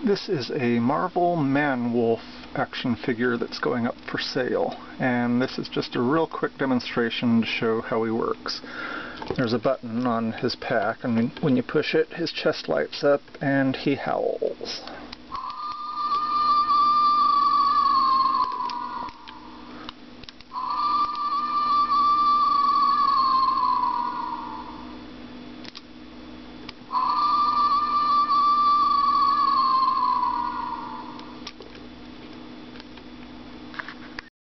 This is a Marvel Manwolf action figure that's going up for sale, and this is just a real quick demonstration to show how he works. There's a button on his pack, and when you push it, his chest lights up and he howls.